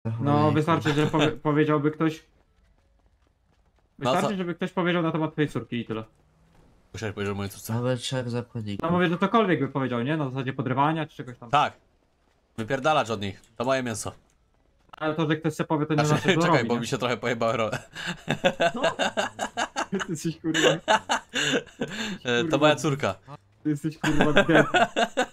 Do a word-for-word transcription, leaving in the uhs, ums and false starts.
No, wystarczy, że powie powiedziałby ktoś... No Wystarczy, co? żeby ktoś powiedział na temat twojej córki i tyle. Musiałeś powiedzieć o mojej córce. Nawet trzech zakładników. No mówię, że cokolwiek by powiedział, nie? Na zasadzie podrywania czy czegoś tam. Tak. Wypierdalać od nich. To moje mięso. Ale to, że ktoś sobie powie, to nie Znaczy, znaczy, że to czekaj, robi, bo nie? mi się trochę pojebały role. Ty jesteś kurwa... E, To moja córka. Ty jesteś kurwa biedny.